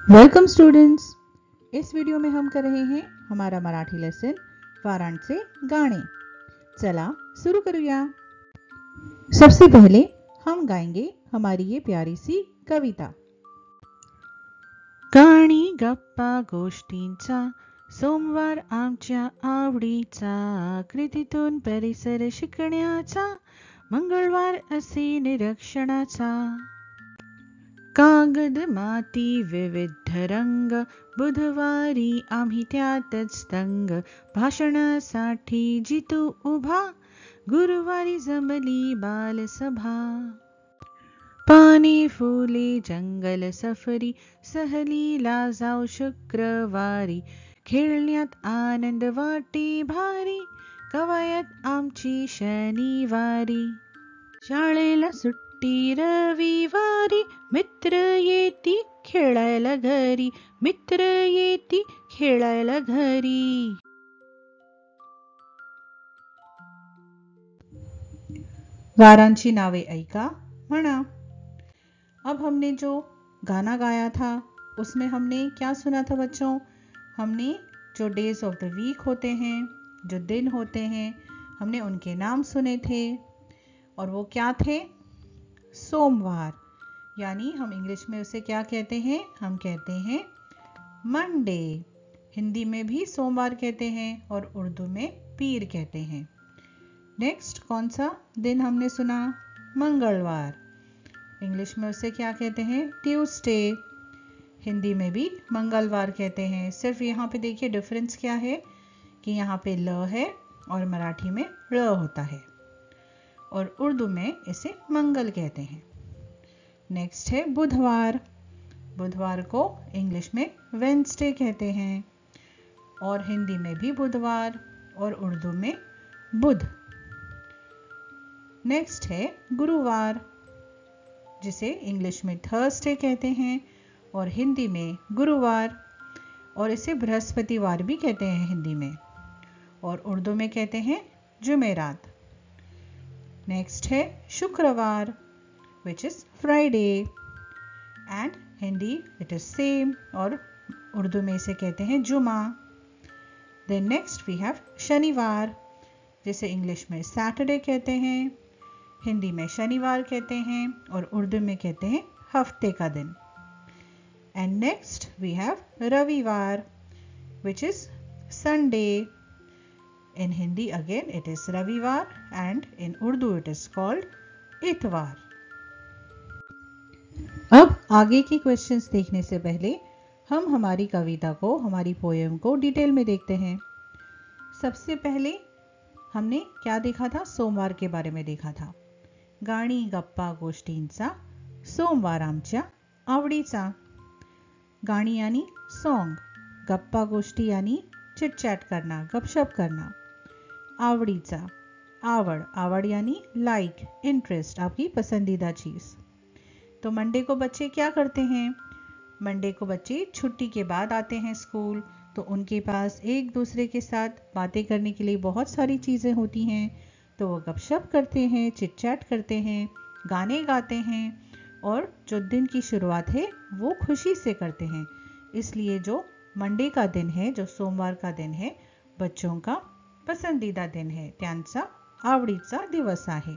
Welcome students. इस video में हम कर रहे हैं हमारा मराठी लेसन वाराणचे गाणे। चला शुरू करूया। सबसे पहले हम गाएंगे हमारी ये प्यारी सी कविता। गाणी गप्पा गोष्टींचा सोमवार आमच्या आवडीचा, कृतीतून परिसर शिकण्याचा, मंगळवार असे निरीक्षणाचा। कागद माती विविध रंग, बुधवारी आम्ही त्यातच दंग, भाषणासाठी जितू उभा, गुरुवारी जमली बालसभा। पाने फुले जंगल सफरी, सहलीला जाऊ शुक्रवारी, खेळण्यात आनंद वाटे भारी, कवायत आमची शनिवारी। शाळेला सुट्टी रविवारी, मित्र येती खेळायला घरी, मित्र येती खेळायला घरी। वारांची नावे ऐका म्हणा। अब हमने जो गाना गाया था उसमें हमने क्या सुना था बच्चों? हमने जो डेज ऑफ द वीक होते हैं, जो दिन होते हैं, हमने उनके नाम सुने थे और वो क्या थे? सोमवार, यानी हम इंग्लिश में उसे क्या कहते हैं? हम कहते हैं मंडे। हिंदी में भी सोमवार कहते हैं और उर्दू में पीर कहते हैं। नेक्स्ट कौन सा दिन हमने सुना? मंगलवार। इंग्लिश में उसे क्या कहते हैं? ट्यूसडे। हिंदी में भी मंगलवार कहते हैं। सिर्फ यहाँ पे देखिए डिफरेंस क्या है कि यहाँ पे ल है और मराठी में ळ होता है और उर्दू में इसे मंगल कहते हैं। नेक्स्ट है बुधवार। बुधवार को इंग्लिश में वेंसडे कहते हैं और हिंदी में भी बुधवार और उर्दू में बुध। नेक्स्ट है गुरुवार, जिसे इंग्लिश में थर्सडे कहते हैं और हिंदी में गुरुवार, और इसे बृहस्पतिवार भी कहते हैं हिंदी में और उर्दू में कहते हैं जुमेरात। नेक्स्ट है Shukravar, which is Friday and Hindi it is same और उर्दू में इसे कहते हैं जुमा। देन नेक्स्ट वी हैव शनिवार, जिसे इंग्लिश में सैटरडे कहते हैं, हिंदी में शनिवार कहते हैं और उर्दू में कहते हैं हफ्ते का दिन। And next we have Ravivar, which is Sunday. In Hindi again it is Ravivar and in Urdu it is called Itwar. अब आगे के क्वेश्चंस देखने से पहले हम हमारी कविता को, हमारी पोएम को डिटेल में देखते हैं। सबसे पहले हमने क्या देखा था? सोमवार के बारे में देखा था। गाणी गप्पा गोष्टींचा सोमवार आमच्या आवडीचा। गाणी यानी सॉन्ग, गप्पा गोष्टी यानी चिट चैट करना, गपशप करना। आवडीचा, आवड़, आवड़ यानी लाइक, इंटरेस्ट, आपकी पसंदीदा चीज। तो मंडे को बच्चे क्या करते हैं? मंडे को बच्चे छुट्टी के बाद आते हैं स्कूल, तो उनके पास एक दूसरे के साथ बातें करने के लिए बहुत सारी चीज़ें होती हैं, तो वो गपशप करते हैं, चिट चैट करते हैं, गाने गाते हैं और जो दिन की शुरुआत है वो खुशी से करते हैं। इसलिए जो मंडे का दिन है, जो सोमवार का दिन है, बच्चों का पसंदीदा दिन है, त्यांचा आवडीचा दिवस आहे।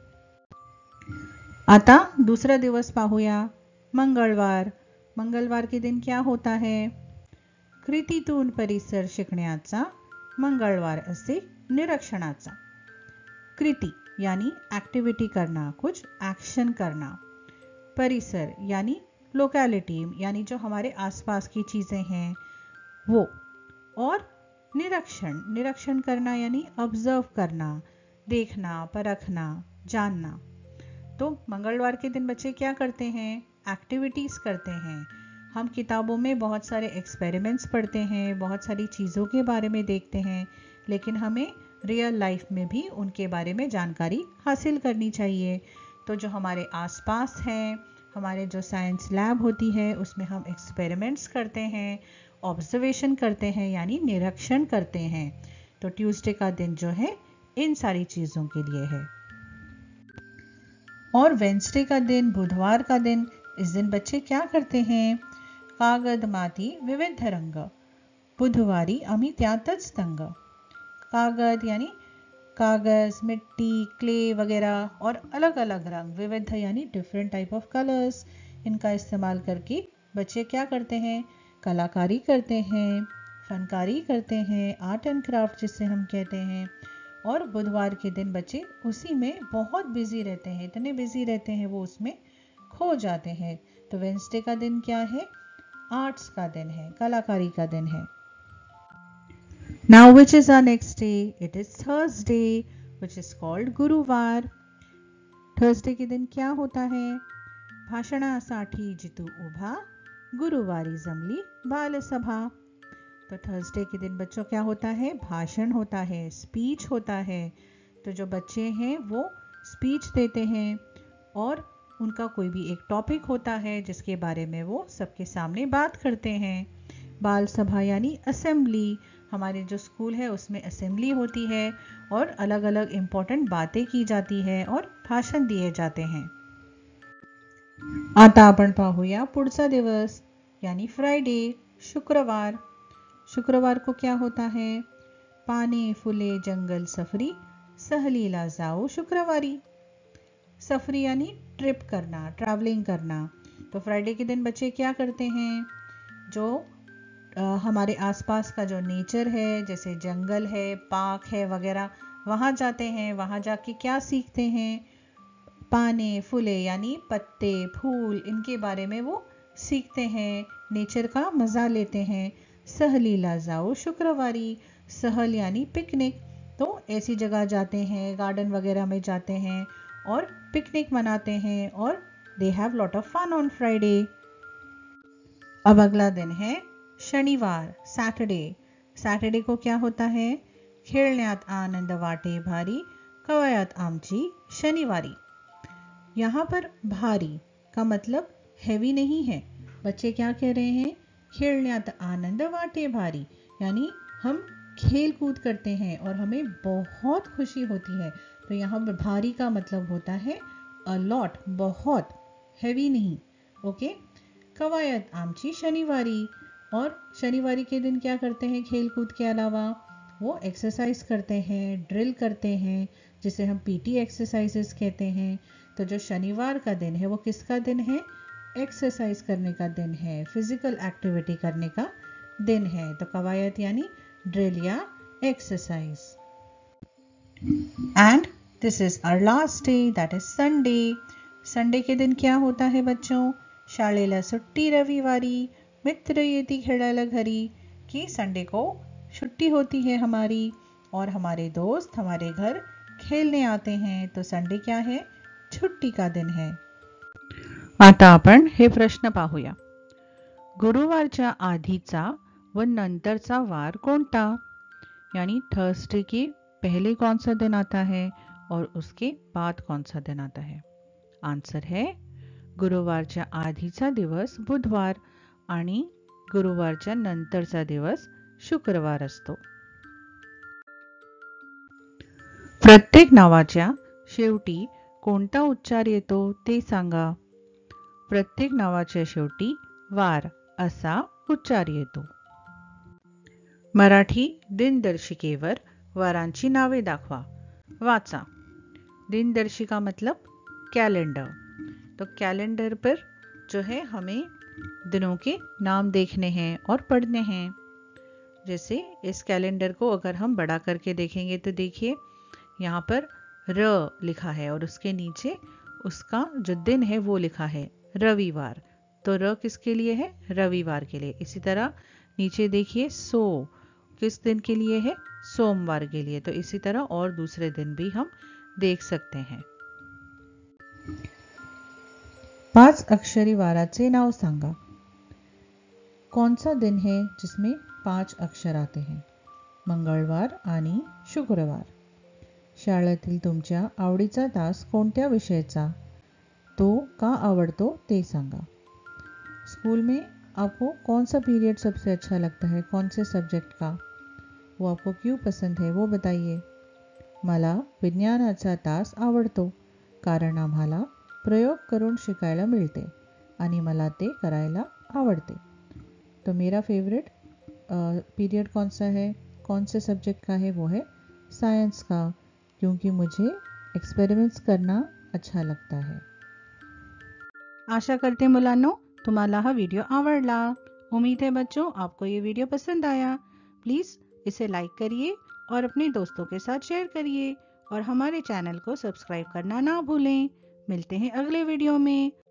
आता दूसरा दिवस पाहूया, मंगळवार। मंगलवार के दिन क्या होता है? कृतीतून परिसर शिकण्याचा, मंगळवार असे निरीक्षणाचा। कृति यानी एक्टिविटी करना, कुछ एक्शन करना। परिसर यानी लोकेलिटी, यानी जो हमारे आसपास की चीज़ें हैं वो। और निरीक्षण, निरीक्षण करना यानी ऑब्जर्व करना, देखना, परखना, जानना। तो मंगलवार के दिन बच्चे क्या करते हैं? एक्टिविटीज़ करते हैं। हम किताबों में बहुत सारे एक्सपेरिमेंट्स पढ़ते हैं, बहुत सारी चीज़ों के बारे में देखते हैं, लेकिन हमें रियल लाइफ में भी उनके बारे में जानकारी हासिल करनी चाहिए। तो जो हमारे आसपास हैं, हमारे जो साइंस लैब होती है उसमें हम एक्सपेरिमेंट्स करते हैं, ऑब्जर्वेशन करते हैं यानी निरीक्षण करते हैं। तो ट्यूसडे का दिन जो है इन सारी चीज़ों के लिए है। और वेंसडे का दिन, बुधवार का दिन, इस दिन बच्चे क्या करते हैं? कागद माती विविध रंग, बुधवारी आम्ही त्यातच दंग। कागद यानी कागज, मिट्टी, क्ले वगैरह और अलग अलग रंग, विविध यानी डिफरेंट टाइप ऑफ कलर्स, इनका इस्तेमाल करके बच्चे क्या करते हैं, कलाकारी करते हैं, फनकारी करते हैं, आर्ट एंड क्राफ्ट जिसे हम कहते हैं। और बुधवार के दिन बच्चे उसी में बहुत बिजी रहते हैं, इतने बिजी रहते हैं वो उसमें खो जाते हैं। तो वेंसडे का दिन क्या है, आर्ट्स का दिन है, कलाकारी का दिन है। Now which is our next day? It is Thursday, which is called Guruvar. Thursday के दिन क्या होता है, भाषणासाठी जितू उभा, गुरुवारी जमली बालसभा। तो थर्सडे के दिन बच्चों क्या होता है, भाषण होता है, स्पीच होता है। तो जो बच्चे हैं वो स्पीच देते हैं और उनका कोई भी एक टॉपिक होता है जिसके बारे में वो सबके सामने बात करते हैं। बाल सभा यानी असेंबली, हमारे जो स्कूल है उसमें असेंबली होती है और अलग अलग इम्पॉर्टेंट बातें की जाती है और भाषण दिए जाते हैं। आता आपण पाहूया पुढचा दिवस यानी फ्रायडे, शुक्रवार। शुक्रवार को क्या होता है, पाने फुले जंगल सफरी, सहलीला जाओ शुक्रवारी। सफरी यानी ट्रिप करना, ट्रैवलिंग करना। तो फ्राइडे के दिन बच्चे क्या करते हैं, जो हमारे आसपास का जो नेचर है, जैसे जंगल है, पार्क है वगैरह, वहाँ जाते हैं। वहाँ जाके क्या सीखते हैं, पाने फूले यानी पत्ते, फूल, इनके बारे में वो सीखते हैं, नेचर का मज़ा लेते हैं। सहलीला जाओ शुक्रवारी, सहल यानी पिकनिक। तो ऐसी जगह जाते हैं, गार्डन वगैरह में जाते हैं और पिकनिक मनाते हैं और they have lot of fun on Friday. अब अगला दिन है शनिवार, सैटरडे। सैटरडे को क्या होता है, खेळण्यात आनंद वाटे भारी, कवयात आमची शनिवारी। यहाँ पर भारी का मतलब हैवी नहीं है। बच्चे क्या कह रहे हैं, खेळण्यात आनंद वाटे भारी, यानी हम खेल कूद करते हैं और हमें बहुत खुशी होती है। तो यहाँ पर भारी का मतलब होता है अ लॉट, बहुत, हैवी नहीं। ओके। कवायत आमची शनिवारी, और शनिवारी के दिन क्या करते हैं, खेल कूद के अलावा वो एक्सरसाइज करते हैं, ड्रिल करते हैं, जिसे हम पीटी एक्सरसाइजेस कहते हैं। तो जो शनिवार का दिन है वो किसका दिन है, एक्सरसाइज करने का दिन है, फिजिकल एक्टिविटी करने का दिन है। तो कवायत यानी ड्रिल या exercise. And this is our last day, that is Sunday. Sunday के दिन क्या होता है बच्चों, शाळेला सुट्टी रविवारी, मित्र येती खेळायला घरी, कि संडे को छुट्टी होती है हमारी और हमारे दोस्त हमारे घर खेलने आते हैं। तो संडे क्या है, छुट्टी का दिन है। आता आपण हे प्रश्न पाहूया, गुरुवारच्या आधीचा व नंतरचा वार कोणता, यानी थर्सडे के पहले कौन सा दिन आता है और उसके बाद कौन सा दिन आता है। आंसर है गुरुवारच्या आधीचा दिवस बुधवार आणि गुरुवारच्या नंतरचा दिवस शुक्रवार असतो। प्रत्येक नावाच्या शेवटी कोणता उच्चार येतो ते सांगा। प्रत्येक नावाच्या शेवटी वार असा उच्चार येतो। मराठी दिनदर्शिकेवर वारांची नावे दाखवा। वाचा। दिनदर्शिका मतलब कैलेंडर। तो कैलेंडर पर जो है हमें दिनों के नाम देखने हैं और पढ़ने हैं। जैसे इस कैलेंडर को अगर हम बड़ा करके देखेंगे तो देखिए यहाँ पर र लिखा है और उसके नीचे उसका जो दिन है वो लिखा है रविवार। तो र किसके लिए है, रविवार के लिए। इसी तरह नीचे देखिए सो किस दिन के लिए है, सोमवार के लिए। तो इसी तरह और दूसरे दिन भी हम देख सकते हैं। 5 अक्षरी वाराचे नाव सांगा। कौन सा दिन है जिसमें 5 अक्षर आते हैं, मंगळवार आणि शुक्रवार। शाळेतील तुमच्या आवडीचा तास कोणत्या विषयाचा, तो का आवडतो ते सांगा। स्कूल में आपको कौन सा पीरियड सबसे अच्छा लगता है, कौन से सब्जेक्ट का, वो आपको क्यों पसंद है वो बताइए। मला विज्ञानाचा तास आवडतो कारण आम्हाला प्रयोग करून शिकायला मिळते आणि मला ते करायला आवडते। तो मेरा फेवरेट पीरियड कौन सा है, कौन से सब्जेक्ट का है, वो है सायन्स का, क्योंकि मुझे एक्सपेरिमेंट्स करना अच्छा लगता है. आशा करते मुलांनो तुम्हाला हा व्हिडिओ आवडला. उम्मीद है बच्चों आपको ये वीडियो पसंद आया. प्लीज़ इसे लाइक करिए और अपने दोस्तों के साथ शेयर करिए और हमारे चैनल को सब्सक्राइब करना ना भूलें. मिलते हैं अगले वीडियो में.